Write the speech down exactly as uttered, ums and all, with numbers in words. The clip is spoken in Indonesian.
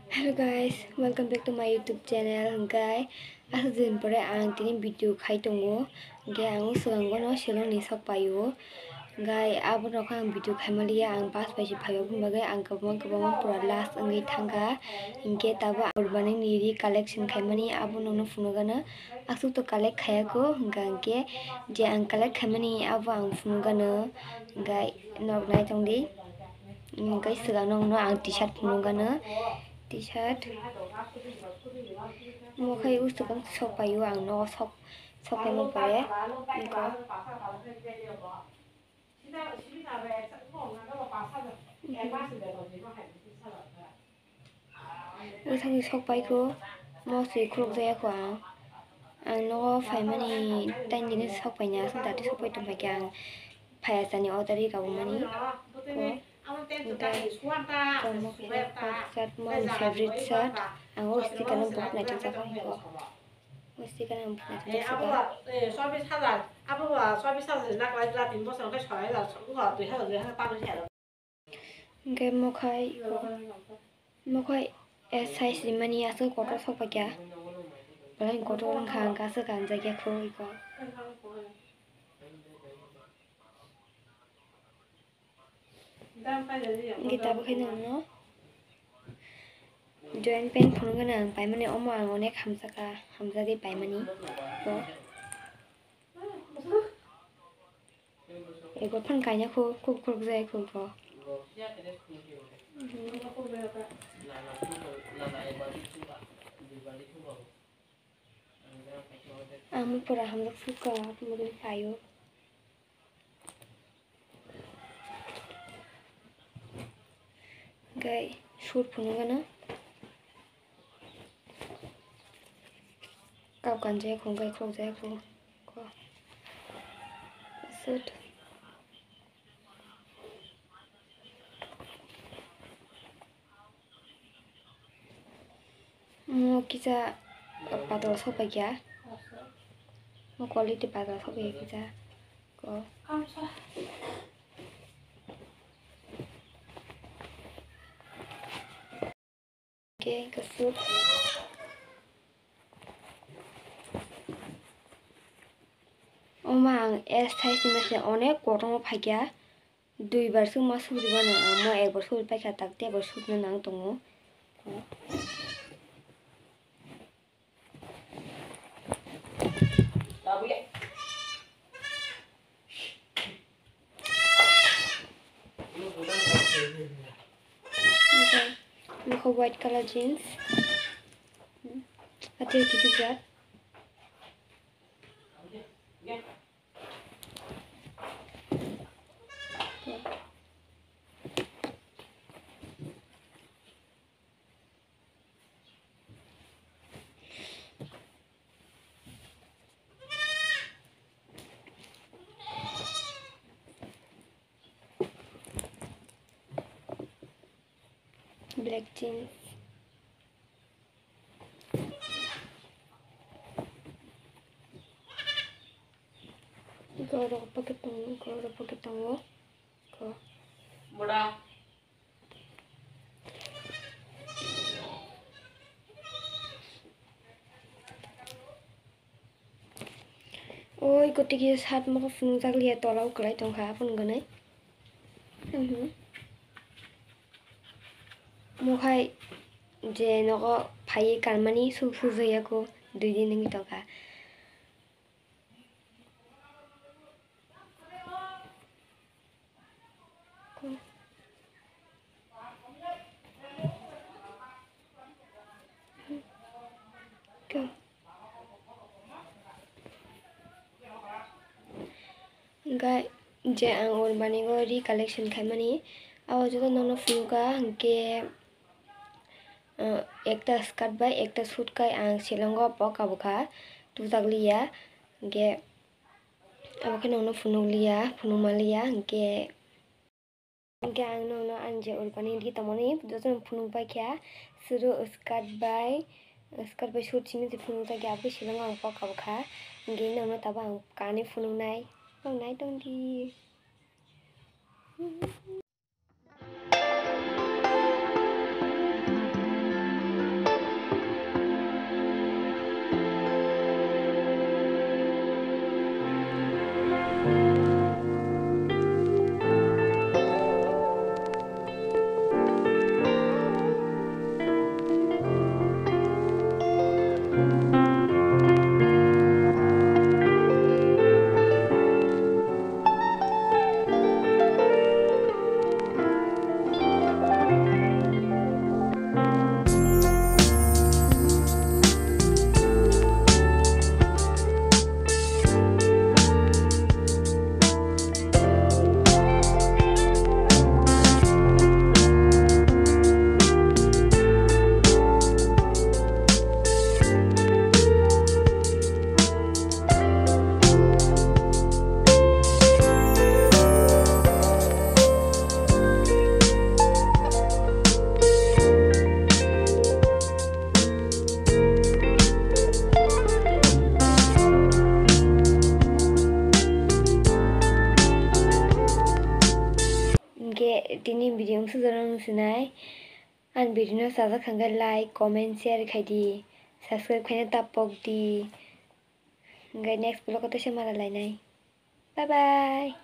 Hello guys, welcome back to my YouTube channel. Guys, as din pare ang tini video khai tongo. Guys, ang sugang gono silong ni sok payo. Guys, abo no khang video khai malia ang pas pai si phayo bum bagai ang kabang kabang pura last angai thanga. Inke taba urbaning niri collection khai mani abo no no funo gana. Asu to collect khaya ko gangke je ang collect khai mani abo ang funo gana. Guys, nok nai tong di. Guys, sugang no no ang t-shirt funo gana. T-shirt mo khay usto kang sok payo ang no sok sok kay mo pare niko usang sok pai ko mo si kruk jaya ko ang ang no phai mani tan ni sok pai nya sang ta sok pai tum pai kyang phai asani otari ka mani ko shirt mon favorite shirt ang usti kanang buhok na tin sa ko usti kanang buhok na tin sa ko eh sobi sala abu wa sobi sala nak lai la tin bo sang ka choi la ko ha tui ha le ha pa lo che ngai mo khai mo khai es size mani aso ko to sok pa kya balain ko to lang khang ka sa kan ja kya khoi ko kita bakhay na no join pen phone gana ang pai mani omo ang onek hamsa ka hamsa ge pai mani ko ego phan kai nya ko ko ko jai ko ko ang pura ham lok suka mo ge payo guys shoot phone gana cao cần dây không gây không dây không có shoot mo kita patol so pa kya mo quality patol so pa kita ko okay ka shoot ओमांग S size में से अनेक गरम फाइया दुई बार सु मा सुरिबा ना म एक बार सुरि पाइखा ताकते बार सुरनो नांग दङो मखो व्हाइट कलर जींस अते किछु जात black jeans goro pakai tong goro pakai tong ko bora oi goti ki sat mo phunu jak liya tolau klai tong kha phun ganai mhm mo khai je no ko phai kalmani su su jaya ko dui din ngi tong kha go gai je ang or bani go ri collection khai mani aw jo no no fuka ke ekta skirt bai ekta suit kai ang silongo poka bukha tu takliya ge abake no no funung liya funung malia ge ge ang no no anje or bani di tamoni jojon funung pai kya suru skirt bai skirt bai suit chimi je funung ta ge abake silongo ang poka bukha ge no no taba ang kani funung nai nong nai dong di tini video sujaran sunai an video saja khangga like comment share khaidi subscribe khaina tapok di ngai next vlog to se mala lainai bye bye